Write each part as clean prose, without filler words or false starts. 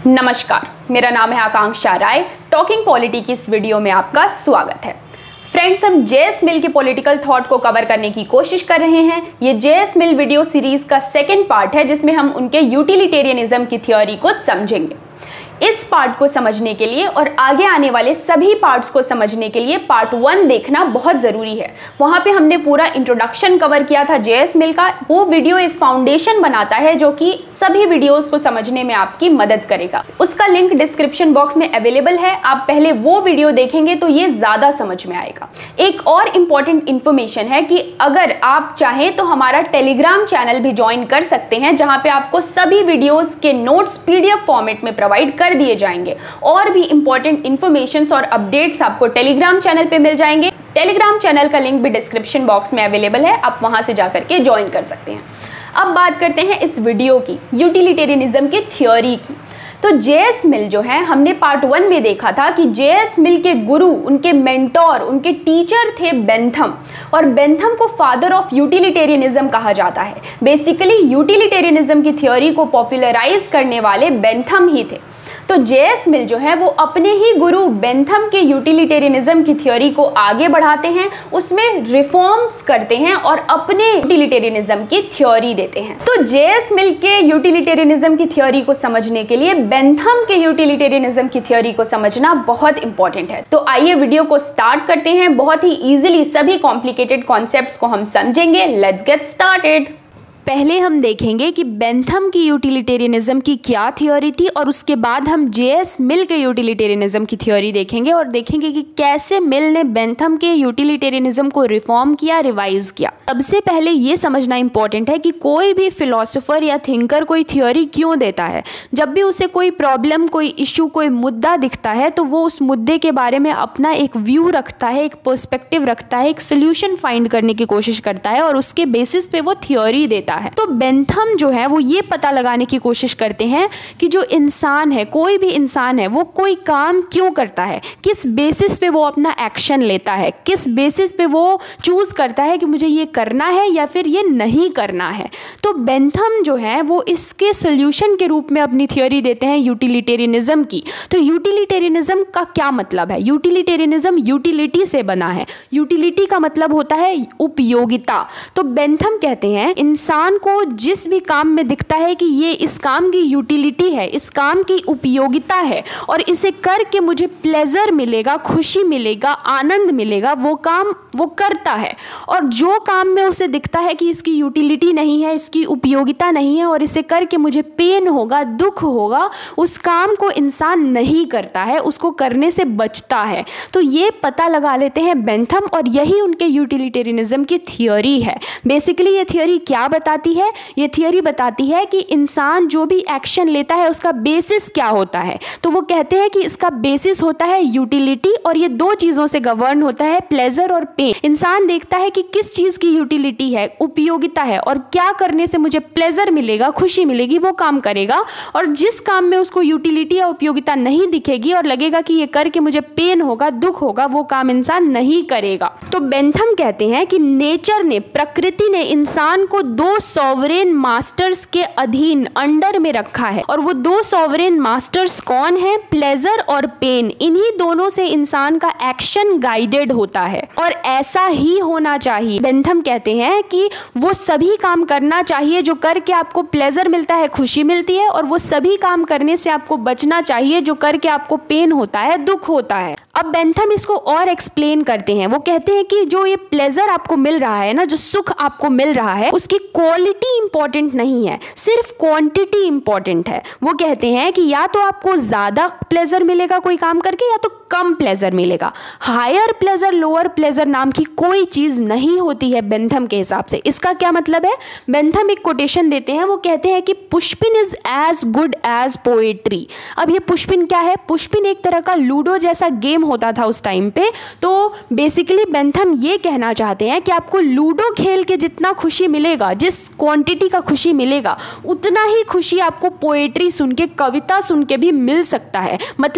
नमस्कार, मेरा नाम है आकांक्षा राय। टॉकिंग पॉलिटी की इस वीडियो में आपका स्वागत है। फ्रेंड्स, हम जेएस मिल के पॉलिटिकल थॉट को कवर करने की कोशिश कर रहे हैं। ये जेएस मिल वीडियो सीरीज का सेकंड पार्ट है जिसमें हम उनके यूटिलिटेरियनिज्म की थ्योरी को समझेंगे। इस पार्ट को समझने के लिए और आगे आने वाले सभी पार्ट्स को समझने के लिए पार्ट 1 देखना बहुत ज़रूरी है। वहाँ पे हमने पूरा इंट्रोडक्शन कवर किया था जेएस मिल का। वो वीडियो एक फाउंडेशन बनाता है जो कि सभी वीडियोस को समझने में आपकी मदद करेगा। उसका लिंक डिस्क्रिप्शन बॉक्स में अवेलेबल है। आप पहले वो वीडियो देखेंगे तो ये ज़्यादा समझ में आएगा। एक और इम्पॉर्टेंट इन्फॉर्मेशन है कि अगर आप चाहें तो हमारा टेलीग्राम चैनल भी ज्वाइन कर सकते हैं, जहाँ पे आपको सभी वीडियोज़ के नोट्स PDF फॉर्मेट में प्रोवाइड कर दिए जाएंगे और भी इंपॉर्टेंट इंफॉर्मेशंस और अपडेट्स आपको टेलीग्राम चैनल पे मिल जाएंगे। टेलीग्राम चैनल का लिंक भी डिस्क्रिप्शन बॉक्स में अवेलेबल है, आप वहां से जाकर के ज्वाइन कर सकते हैं। अब बात करते हैं इस वीडियो की यूटिलिटेरियनिज्म की थ्योरी की। तो जेएस मिल जो है, हमने पार्ट 1 में देखा था कि जेएस मिल के गुरु, उनके मेंटोर, उनके टीचर थे बेंथम, और बेंथम को फादर ऑफ यूटिलिटेरियनिज्म कहा जाता है। बेसिकली यूटिलिटेरियनिज्म की थ्योरी को पॉपुलराइज करने वाले बेंथम ही थे। तो जेएस मिल जो है वो अपने ही गुरु बेंथम के यूटिलिटेरियनिज्म की थ्योरी को आगे बढ़ाते हैं, उसमें रिफॉर्म्स करते हैं और अपने यूटिलिटेरियनिज्म की थ्योरी देते हैं। तो जेएस मिल के यूटिलिटेरियनिज्म की थ्योरी को समझने के लिए बेंथम के यूटिलिटेरियनिज्म की थ्योरी को समझना बहुत इंपॉर्टेंट है। तो आइए वीडियो को स्टार्ट करते हैं। बहुत ही ईजिली सभी कॉम्प्लिकेटेड कॉन्सेप्ट्स को हम समझेंगे। Let's get started. पहले हम देखेंगे कि बेंथम की यूटिलिटेरियनिज्म की क्या थ्योरी थी और उसके बाद हम जेएस मिल के यूटिलिटेरियनिज्म की थ्योरी देखेंगे और देखेंगे कि कैसे मिल ने बेंथम के यूटिलिटेरियनिज्म को रिफॉर्म किया, रिवाइज किया। सबसे पहले ये समझना इंपॉर्टेंट है कि कोई भी फिलोसोफर या थिंकर कोई थ्योरी क्यों देता है। जब भी उसे कोई प्रॉब्लम, कोई इशू, कोई मुद्दा दिखता है तो वो उस मुद्दे के बारे में अपना एक व्यू रखता है, एक पर्सपेक्टिव रखता है, एक सोल्यूशन फाइंड करने की कोशिश करता है और उसके बेसिस पे वो थ्योरी देता है। तो बेंथम जो है वो ये पता लगाने की कोशिश करते हैं कि जो इंसान है, कोई भी इंसान है, वो कोई काम क्यों करता है, किस बेसिस पे वो अपना एक्शन लेता है, किस बेसिस पे वो चूज करता है कि मुझे ये करना है या फिर ये नहीं करना है। तो बेंथम जो है वो इसके सोल्यूशन के रूप में अपनी थ्योरी देते हैं यूटिलिटेरियनिज्म की। तो यूटिलिटेरियनिज्म का क्या मतलब है? यूटिलिटेरियनिज्म यूटिलिटी से बना है। यूटिलिटी का मतलब होता है उपयोगिता। तो बेंथम कहते हैं इंसान को जिस भी काम में दिखता है कि ये इस काम की यूटिलिटी है, इस काम की उपयोगिता है और इसे करके मुझे प्लेजर मिलेगा, खुशी मिलेगा, आनंद मिलेगा, वो काम वो करता है। और जो काम में उसे दिखता है कि इसकी यूटिलिटी नहीं है, इसकी उपयोगिता नहीं है और इसे करके मुझे पेन होगा, दुख होगा, उस काम को इंसान नहीं करता है, उसको करने से बचता है। तो ये पता लगा लेते हैं बेंथम और यही उनके यूटिलिटेरियनिज्म की थ्योरी है। बेसिकली ये थ्योरी क्या बताती है? ये थ्योरी बताती है कि इंसान जो भी एक्शन लेता है उसका बेसिस क्या होता है। तो वो कहते हैं कि इसका बेसिस होता है यूटिलिटी और ये दो चीज़ों से गवर्न होता है, प्लेजर और पेन। इंसान देखता है कि किस चीज़ की यूटिलिटी है, उपयोगिता है और क्या करने से मुझे प्लेजर मिलेगा, खुशी मिलेगी, वो काम करेगा। और जिस काम में उसको यूटिलिटी या उपयोगिता नहीं दिखेगी और लगेगा कि ये करके मुझे पेन होगा, दुख होगा, वो काम इंसान नहीं करेगा। तो बेंथम कहते हैं कि नेचर ने, प्रकृति ने इंसान को दो सॉवरेन मास्टर्स के अधीन, अंडर में रखा है। और वो दो सॉवरेन मास्टर्स कौन है? प्लेजर और पेन। इन्हीं दोनों से इंसान का एक्शन गाइडेड होता है और ऐसा ही होना चाहिए। बेंथम कहते हैं कि वो सभी काम करना चाहिए जो करके आपको प्लेजर मिलता है, खुशी मिलती है, और वो सभी काम करने से आपको बचना चाहिए जो करके आपको पेन होता है, दुख होता है। अब बेंथम इसको और एक्सप्लेन करते हैं। वो कहते हैं कि जो ये प्लेजर आपको मिल रहा है ना, जो सुख आपको मिल रहा है, उसकी क्वालिटी इंपॉर्टेंट नहीं है, सिर्फ क्वांटिटी इंपॉर्टेंट है। वो कहते हैं कि या तो आपको ज़्यादा प्लेजर मिलेगा कोई काम करके या तो कम प्लेजर मिलेगा। हायर प्लेजर, लोअर प्लेजर नाम की कोई चीज़ नहीं होती है बेंथम के हिसाब से। इसका क्या मतलब है? बेंथम एक कोटेशन देते हैं। वो कहते हैं कि pushpin is as good as poetry. अब ये पुष्पिन क्या है? पुष्पिन एक तरह का लूडो जैसा गेम होता था उस टाइम पे। तो बेसिकली बेंथम ये कहना चाहते हैं कि आपको लूडो खेल के जितना खुशी मिलेगा, जिस क्वांटिटी का खुशी मिलेगा, उतना ही खुशी आपको पोएट्री सुन के, कविता सुन के भी मिल सकता है। मतलब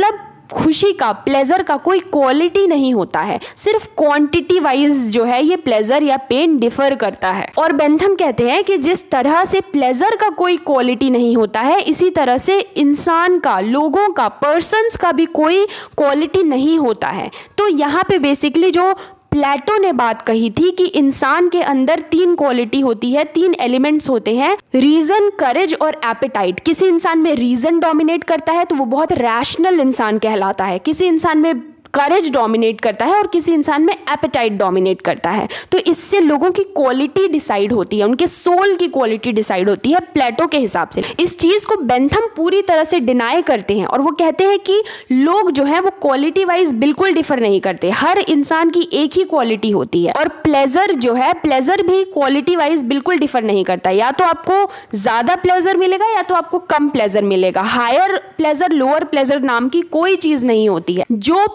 खुशी का, प्लेजर का कोई क्वालिटी नहीं होता है, सिर्फ क्वांटिटी वाइज जो है ये प्लेजर या पेन डिफर करता है। और बेंथम कहते हैं कि जिस तरह से प्लेजर का कोई क्वालिटी नहीं होता है, इसी तरह से इंसान का, लोगों का, पर्सन्स का भी कोई क्वालिटी नहीं होता है। तो यहाँ पे बेसिकली जो प्लेटो ने बात कही थी कि इंसान के अंदर 3 क्वालिटी होती है, 3 एलिमेंट्स होते हैं, रीजन, करेज और एपेटाइट। किसी इंसान में रीजन डोमिनेट करता है तो वो बहुत रैशनल इंसान कहलाता है, किसी इंसान में करेज डोमिनेट करता है और किसी इंसान में एपेटाइट डोमिनेट करता है। तो इससे लोगों की क्वालिटी डिसाइड होती है, उनके सोल की क्वालिटी डिसाइड होती है प्लेटो के हिसाब से। इस चीज़ को बेंथम पूरी तरह से डिनाई करते हैं और वो कहते हैं कि लोग जो है वो क्वालिटी वाइज बिल्कुल डिफर नहीं करते, हर इंसान की एक ही क्वालिटी होती है। और प्लेजर जो है, प्लेजर भी क्वालिटी वाइज बिल्कुल डिफर नहीं करता, या तो आपको ज़्यादा प्लेजर मिलेगा या तो आपको कम प्लेजर मिलेगा। हायर प्लेजर, लोअर प्लेजर नाम की कोई चीज़ नहीं होती है।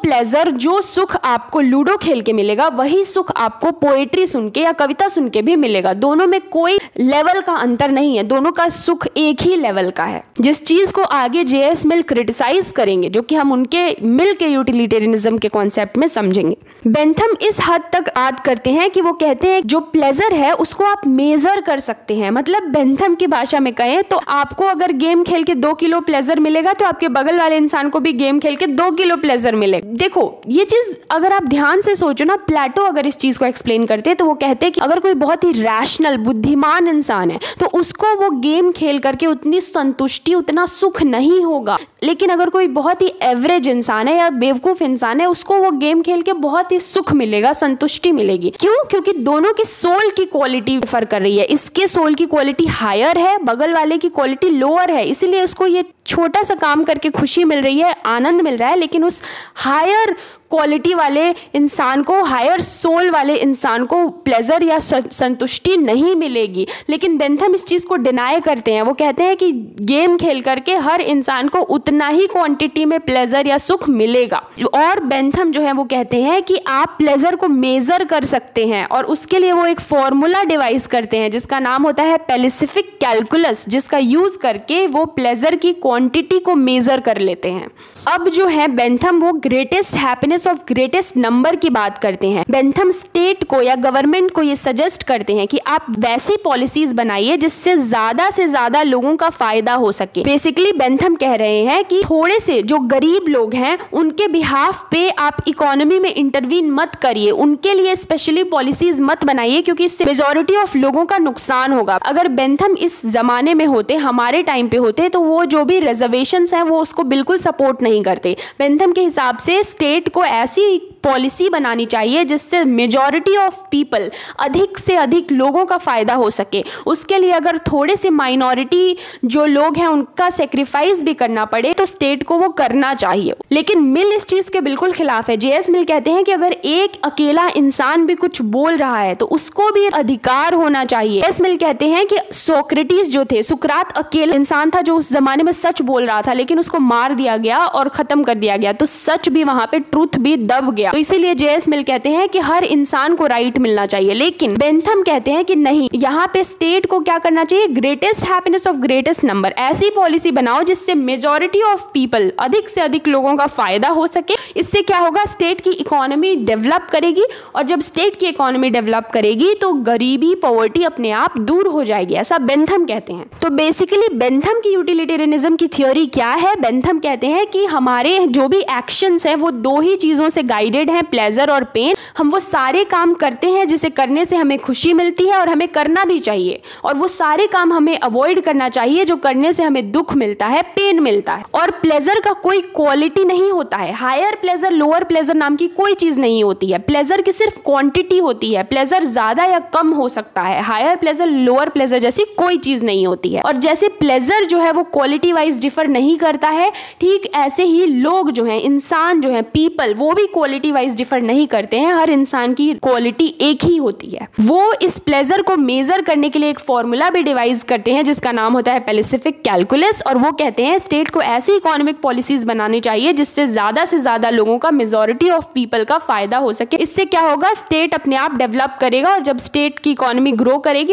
जो सुख आपको लूडो खेल के मिलेगा वही सुख आपको पोएट्री सुन के या कविता सुन के भी मिलेगा। दोनों में कोई लेवल का अंतर नहीं है, दोनों का सुख एक ही लेवल का है। जिस चीज को आगे जेएस मिल क्रिटिसाइज करेंगे, जो कि हम उनके मिल के यूटिलिटेरियनिज्म के कॉन्सेप्ट में समझेंगे। बेंथम इस हद तक याद करते हैं कि वो कहते हैं जो प्लेजर है उसको आप मेजर कर सकते हैं। मतलब बेंथम की भाषा में कहें तो आपको अगर गेम खेल के 2 किलो प्लेजर मिलेगा तो आपके बगल वाले इंसान को भी गेम खेल के 2 किलो प्लेजर मिलेगा। देखो ये चीज अगर आप ध्यान से सोचो ना, प्लेटो अगर इस चीज को एक्सप्लेन करते तो वो कहते हैं कि अगर कोई बहुत ही रैशनल, बुद्धिमान इंसान है तो उसको वो गेम खेल करके उतनी संतुष्टि, उतना सुख नहीं होगा। लेकिन अगर कोई बहुत ही एवरेज इंसान है या बेवकूफ इंसान है, उसको वो गेम खेल के बहुत ही सुख मिलेगा, संतुष्टि मिलेगी। क्यों? क्योंकि दोनों की सोल की क्वालिटी डिफर कर रही है। इसके सोल की क्वालिटी हायर है, बगल वाले की क्वालिटी लोअर है, इसीलिए उसको ये छोटा सा काम करके खुशी मिल रही है, आनंद मिल रहा है, लेकिन उस हायर क्वालिटी वाले इंसान को, हायर सोल वाले इंसान को प्लेजर या संतुष्टि नहीं मिलेगी। लेकिन बेंथम इस चीज़ को डिनाई करते हैं। वो कहते हैं कि गेम खेल करके हर इंसान को उतना ही क्वांटिटी में प्लेजर या सुख मिलेगा। और बेंथम जो है वो कहते हैं कि आप प्लेजर को मेजर कर सकते हैं और उसके लिए वो एक फॉर्मूला डिवाइस करते हैं जिसका नाम होता है पैसिफिक कैलकुलस, जिसका यूज करके वो प्लेजर की क्वांटिटी को मेजर कर लेते हैं। अब जो है बेंथम वो greatest happiness of greatest number की बात करते हैं। बेंथम स्टेट को या गवर्नमेंट को ये सजेस्ट करते हैं कि आप वैसी पॉलिसीज बनाइए जिससे ज्यादा से ज्यादा लोगों का फायदा हो सके। बेसिकली बेंथम कह रहे हैं कि थोड़े से जो गरीब लोग हैं उनके बिहाफ पे आप इकोनॉमी में इंटरवीन मत करिए, उनके लिए स्पेशली पॉलिसीज मत बनाइए, क्योंकि इससे मेजॉरिटी ऑफ लोगों का नुकसान होगा। अगर बेंथम इस जमाने में होते, हमारे टाइम पे होते, तो वो जो भी रिजर्वेशंस हैं वो उसको बिल्कुल सपोर्ट नहीं करते। बेंथम के हिसाब से स्टेट को ऐसी पॉलिसी बनानी चाहिए जिससे मेजॉरिटी ऑफ पीपल, अधिक से अधिक लोगों का फायदा हो सके। उसके लिए अगर थोड़े से माइनॉरिटी जो लोग हैं उनका सेक्रीफाइस भी करना पड़े तो स्टेट को वो करना चाहिए। लेकिन मिल इस चीज के बिल्कुल खिलाफ है। जेएस मिल कहते हैं कि अगर एक अकेला इंसान भी कुछ बोल रहा है तो उसको भी अधिकार होना चाहिए। जेएस मिल कहते हैं कि सोक्रेटिस जो थे, सुकरात अकेला इंसान था जो उस जमाने में सच बोल रहा था, लेकिन उसको मार दिया गया और खत्म कर दिया गया, तो सच भी वहां पे, ट्रुथ भी दब गया। तो इसीलिए जेएस मिल कहते हैं कि हर इंसान को राइट मिलना चाहिए। लेकिन बेंथम कहते हैं कि नहीं, यहाँ पे स्टेट को क्या करना चाहिए, greatest happiness of greatest number, ऐसी पॉलिसी बनाओ जिससे मेजॉरिटी ऑफ पीपल, अधिक से अधिक लोगों का फायदा हो सके। इससे क्या होगा, स्टेट की इकोनॉमी डेवलप करेगी, और जब स्टेट की इकोनॉमी डेवलप करेगी तो गरीबी, पॉवर्टी अपने आप दूर हो जाएगी, ऐसा बेंथम कहते हैं। तो बेसिकली बेंथम की यूटिलिटेरियनिज्म की थ्योरी क्या है? बेंथम कहते हैं कि हमारे जो भी एक्शंस हैं वो 2 ही चीजों से गाइडेड हैं, प्लेजर और पेन। हम वो सारे काम करते हैं जिसे करने से हमें खुशी मिलती है और हमें करना भी चाहिए, और वो सारे काम हमें अवॉइड करना चाहिए जो करने से हमें दुख मिलता है, पेन मिलता है। और प्लेजर का कोई क्वालिटी नहीं होता है, हायर प्लेजर, लोअर प्लेजर नाम की कोई चीज नहीं होती है। प्लेजर की सिर्फ क्वांटिटी होती है, प्लेजर ज्यादा या कम हो सकता है, हायर प्लेजर, लोअर प्लेजर जैसी कोई चीज नहीं होती है। और जैसे प्लेजर जो है वो क्वालिटी वाइज डिफर नहीं करता है, ठीक ऐसे ही लोग जो हैं, इंसान जो है, पीपल, वो भी क्वालिटी वाइज डिफर नहीं करते हैं। हर इंसान की क्वालिटी एक ही होती है। वो इस प्लेजर को मेजर करने के लिए एक फॉर्मूला भी डिवाइस करते हैं जिसका नाम होता है पैसिफिक कैलकुलस, और वो कहते हैं स्टेट को ऐसी इकोनॉमिक पॉलिसीज बनानी चाहिए जिससे ज्यादा से ज्यादा लोगों का, मेजॉरिटी ऑफ पीपल का फायदा हो सके। इससे क्या होगा, स्टेट अपने आप डेवलप करेगा, और जब स्टेट की इकोनॉमी ग्रो करेगी तो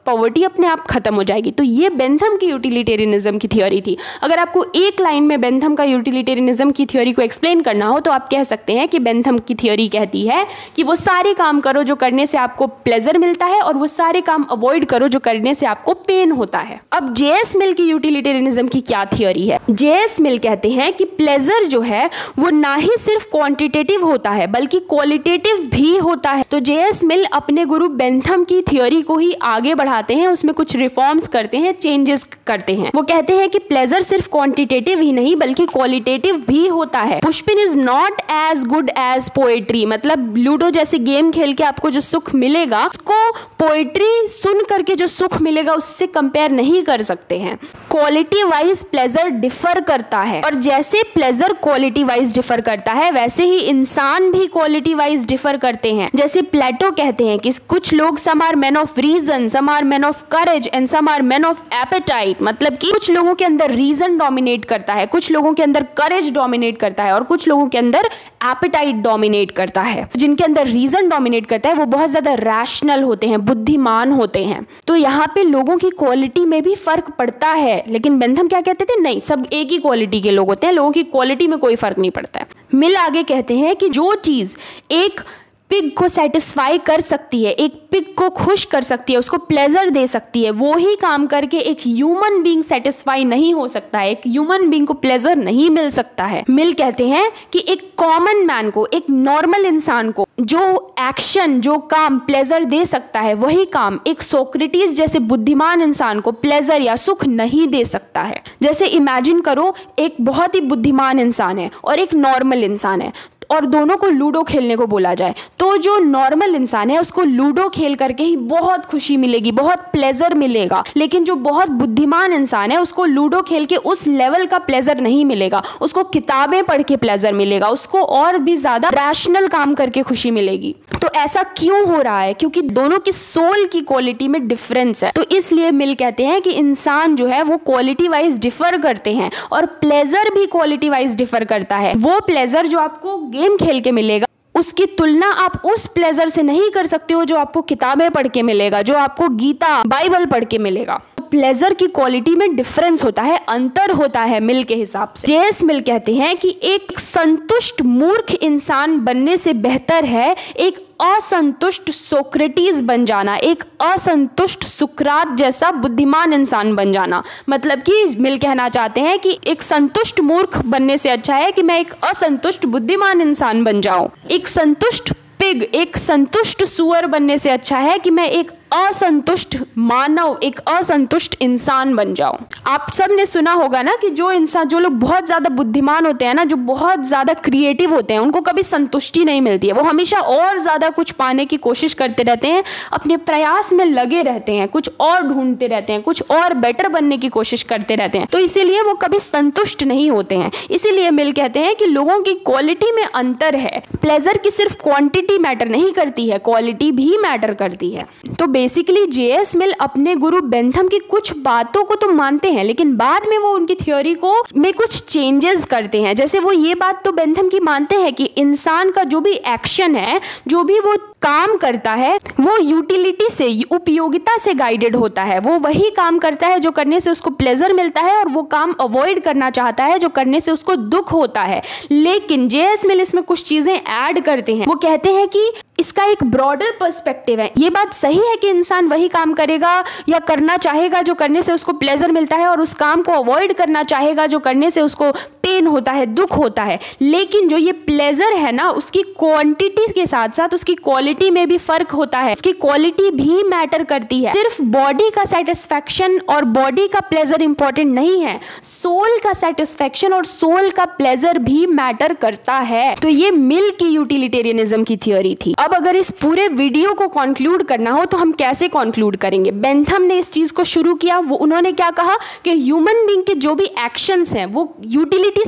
पॉवर्टी अपने आप खत्म हो जाएगी। तो ये बेंथम की यूटिलिटेरियनिज्म की थ्योरी थी। अगर आपको एक लाइन में बेंथम का यूटिलिटेरियनिज्म की थ्योरी को एक्सप्लेन करना हो तो आप कह सकते हैं कि बेंथम की थ्योरी कहती है कि वो सारे काम करो जो करने से आपको प्लेजर मिलता है और वो सारे काम अवॉइड करो जो करने से आपको पेन होता है। अब जेएस मिल की यूटिलिटेरियनिज्म की क्या थ्योरी है? जेएस मिल कहते हैं कि प्लेजर जो है वो ना ही सिर्फ क्वांटिटेटिव होता है बल्कि क्वालिटेटिव भी होता है। तो जेएस मिल अपने गुरु बेंथम की थ्योरी को ही आगे बढ़ाते हैं, उसमें कुछ रिफॉर्म्स करते हैं, चेंजेस करते हैं। वो कहते हैं कि प्लेजर सिर्फ क्वांटिटेटिव ही नहीं बल्कि क्वालिटेटिव भी होता है। Pushpin is not as good as poetry, मतलब लूडो जैसे गेम खेल के आपको जो सुख मिलेगा उसको पोएट्री सुन करके जो सुख मिलेगा उससे कंपेयर नहीं कर सकते हैं। क्वालिटी वाइज प्लेजर डिफर करता है और जैसे प्लेजर क्वालिटी वाइज डिफर करता है वैसे ही इंसान भी क्वालिटी वाइज डिफर करते हैं। जैसे प्लेटो कहते हैं कि कुछ लोग some are man of reason, some are man of courage and some are man of appetite, मतलब कि कुछ लोगों के अंदर रीजन डोमिनेट करता है, कुछ लोगों के अंदर करेज डोमिनेट करता है और कुछ लोगों के अंदर एपेटाइट डोमिनेट करता है। जिनके अंदर रीजन डोमिनेट करता है वो बहुत ज्यादा रैशनल होते हैं, बुद्धिमान होते हैं। तो यहाँ पे लोगों की क्वालिटी में भी फर्क पड़ता है, लेकिन बेंथम क्या कहते थे? नहीं, सब एक ही क्वालिटी के लोग होते हैं, लोगों की क्वालिटी में कोई फर्क नहीं पड़ता है। मिल आगे कहते हैं कि जो चीज एक पिग को सेटिस्फाई कर सकती है, एक पिग को खुश कर सकती है, उसको प्लेजर दे सकती है, वो ही काम करके एक ह्यूमन बीइंग सेटिस्फाई नहीं हो सकता है, एक ह्यूमन बीइंग को प्लेजर नहीं मिल सकता है। मिल कहते हैं कि एक कॉमन मैन को, एक नॉर्मल इंसान को जो एक्शन, जो काम प्लेजर दे सकता है वही काम एक सोक्रेटिस जैसे बुद्धिमान इंसान को प्लेजर या सुख नहीं दे सकता है। जैसे इमेजिन करो, एक बहुत ही बुद्धिमान इंसान है और एक नॉर्मल इंसान है और दोनों को लूडो खेलने को बोला जाए तो जो नॉर्मल इंसान है उसको लूडो खेल करके ही बहुत खुशी मिलेगी, बहुत प्लेजर मिलेगा। लेकिन जो बहुत बुद्धिमान इंसान है उसको लूडो खेल के उस लेवल का प्लेजर नहीं मिलेगा, उसको किताबें पढ़ के प्लेजर मिलेगा, उसको और भी ज्यादा रैशनल काम करके खुशी मिलेगी। तो ऐसा क्यों हो रहा है? क्योंकि दोनों की सोल की क्वालिटी में डिफरेंस है। तो इसलिए मिल कहते हैं कि इंसान जो है वो क्वालिटी वाइज डिफर करते हैं और प्लेजर भी क्वालिटी वाइज डिफर करता है। वो प्लेजर जो आपको गेम खेल के मिलेगा उसकी तुलना आप उस प्लेजर से नहीं कर सकते हो जो आपको किताबें पढ़ के मिलेगा, जो आपको गीता, बाइबल पढ़ के मिलेगा। प्लेजर की क्वालिटी में डिफरेंस होता है, अंतर होता है मिल के हिसाब से। जेएस मिल कहते हैं कि एक संतुष्ट मूर्ख इंसान बनने से बेहतर है एक असंतुष्ट सोक्रेटिस बन जाना, एक असंतुष्ट सुकरात जैसा बुद्धिमान इंसान बन जाना। मतलब कि मिल कहना चाहते हैं कि एक संतुष्ट मूर्ख बनने से अच्छा है कि मैं एक असंतुष्ट बुद्धिमान इंसान बन जाऊं। एक संतुष्ट पिग, एक संतुष्ट सुअर बनने से अच्छा है कि मैं एक असंतुष्ट मानव, एक असंतुष्ट इंसान बन जाऊं। आप सब ने सुना होगा ना कि जो लोग बहुत ज्यादा बुद्धिमान होते हैं ना, जो बहुत ज्यादा क्रिएटिव होते हैं, उनको कभी संतुष्टि नहीं मिलती है। वो हमेशा और ज्यादा कुछ पाने की कोशिश करते रहते हैं, अपने प्रयास में लगे रहते हैं, कुछ और ढूंढते रहते हैं, कुछ और बेटर बनने की कोशिश करते रहते हैं। तो इसीलिए वो कभी संतुष्ट नहीं होते हैं। इसीलिए मिल कहते हैं कि लोगों की क्वालिटी में अंतर है। प्लेजर की सिर्फ क्वांटिटी मैटर नहीं करती है, क्वालिटी भी मैटर करती है। तो बेसिकली जेएस मिल अपने गुरु बेंथम की कुछ बातों को तो मानते हैं, लेकिन बाद में वो उनकी थ्योरी को में कुछ चेंजेस करते हैं। जैसे वो ये बात तो बेंथम की मानते हैं कि इंसान का जो भी एक्शन है, जो भी वो काम करता है, वो यूटिलिटी से, उपयोगिता से गाइडेड होता है। वो वही काम करता है जो करने से उसको प्लेजर मिलता है और वो काम अवॉइड करना चाहता है जो करने से उसको दुख होता है। लेकिन जेएस मिल इसमें कुछ चीजें ऐड करते हैं। वो कहते हैं कि इसका एक ब्रॉडर पर्सपेक्टिव है। ये बात सही है कि इंसान वही काम करेगा या करना चाहेगा जो करने से उसको प्लेजर मिलता है और उस काम को अवॉइड करना चाहेगा जो करने से उसको पेन होता है, दुख होता है। लेकिन जो ये प्लेजर है ना, उसकी क्वांटिटी के साथ साथ उसकी क्वालिटी में भी फर्क होता है। उसकी क्वालिटी भी मैटर करती है। सिर्फ बॉडी का सेटिस्फैक्शन और बॉडी का प्लेजर इंपॉर्टेंट नहीं है, सोल का सेटिस्फैक्शन और सोल का प्लेजर भी मैटर करता है। तो ये मिल की यूटिलिटेरियनिज्म की थ्योरी थी। अब अगर इस पूरे वीडियो को कंक्लूड करना हो तो हम कैसे कंक्लूड करेंगे? बेंथम ने इस चीज को शुरू किया। उन्होंने क्या कहा कि ह्यूमन बीइंग के जो भी एक्शंस हैं वो यूटिलिटी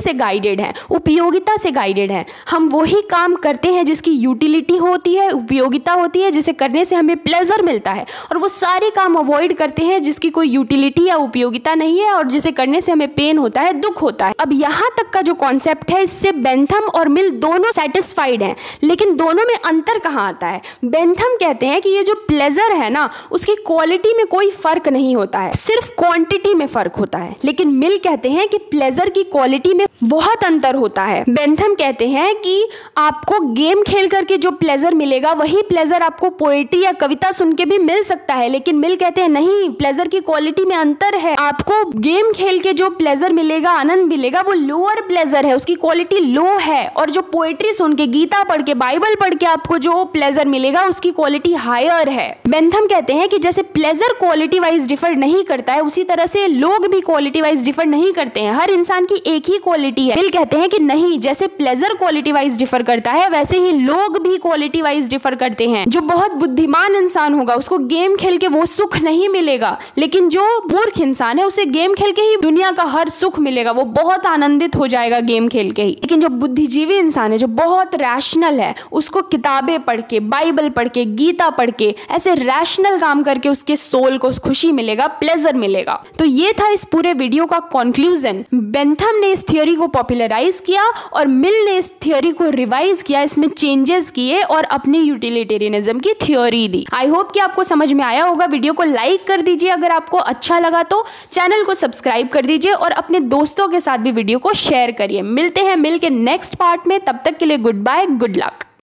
से गाइडेड हैं, उपयोगिता से गाइडेड हैं। हम वही काम करते हैं जिसकी यूटिलिटी होती है, उपयोगिता होती है, जिसे करने से हमें प्लेजर मिलता है, और वो सारे काम अवॉइड करते हैं जिसकी कोई यूटिलिटी या उपयोगिता नहीं है और जिसे करने से हमें पेन होता है, दुख होता है। अब यहाँ तक का जो कॉन्सेप्ट है, इससे बेंथम और मिल दोनों सेटिस्फाइड हैं, लेकिन दोनों में अंतर कहाँ आता है? बेंथम कहते हैं कि ये जो प्लेजर है ना, उसकी क्वालिटी में कोई फर्क नहीं होता है, सिर्फ क्वांटिटी में फर्क होता है। लेकिन मिल कहते हैं कि प्लेजर की क्वालिटी में बहुत अंतर होता है। बेंथम कहते हैं कि आपको गेम खेल करके जो प्लेजर मिलेगा वही प्लेजर आपको पोएट्री या कविता सुन के भी मिल सकता है, लेकिन मिल कहते हैं नहीं, प्लेजर की क्वालिटी में अंतर है। आपको गेम खेल के जो प्लेजर मिलेगा, आनंद मिलेगा, वो लोअर प्लेजर है, उसकी क्वालिटी लो है, और जो पोएट्री सुन के, गीता पढ़ के, बाइबल पढ़ के आपको जो प्लेजर मिलेगा उसकी क्वालिटी हायर है। बेंथम कहते हैं कि जैसे प्लेजर क्वालिटी वाइज डिफर नहीं करता है, उसी तरह से लोग भी क्वालिटी वाइज डिफर नहीं करते हैं, हर इंसान की एक ही क्वालिटी है। मिल कहते हैं कि नहीं, जैसे प्लेजर क्वालिटी वाइज डिफर करता है वैसे ही लोग भी क्वालिटी वाइज डिफर करते हैं। जो बहुत बुद्धिमान इंसान होगा उसको गेम खेल के वो सुख नहीं मिलेगा, लेकिन जो मूर्ख इंसान है उसे गेम खेल के ही दुनिया का हर सुख मिलेगा, वो बहुत आनंदित हो जाएगा गेम खेल के ही। लेकिन जो बुद्धिजीवी इंसान है, जो बहुत रैशनल है, उसको किताबें पढ़ के, बाइबल पढ़ के, गीता पढ़ के, ऐसे रैशनल काम करके उसके सोल को खुशी मिलेगा, प्लेजर मिलेगा। तो ये था इस पूरे वीडियो का कंक्लूजन। बेंथम ने इस थियोरी को पॉपुलराइज किया और मिल ने इस थियोरी को रिवाइज किया, इसमें चेंजेस किए और अपनी यूटिलिटेरियनिज्म की थ्योरी दी। आई होप कि आपको समझ में आया होगा। वीडियो को लाइक कर दीजिए अगर आपको अच्छा लगा तो, चैनल को सब्सक्राइब कर दीजिए और अपने दोस्तों के साथ भी वीडियो को शेयर करिए। मिलते हैं मिल के नेक्स्ट पार्ट में, तब तक के लिए गुड बाय, गुड लक।